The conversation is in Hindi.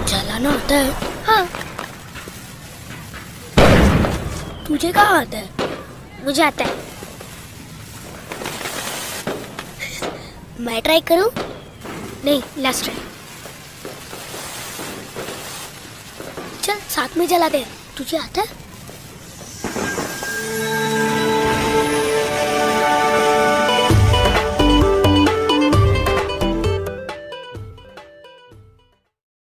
चलाना आता है? हाँ। तुझे कहाँ आता है? मुझे आता है। मैं ट्राई करूं? नहीं, लास्ट ट्राई। चल साथ में जलाते हैं। तुझे आता है?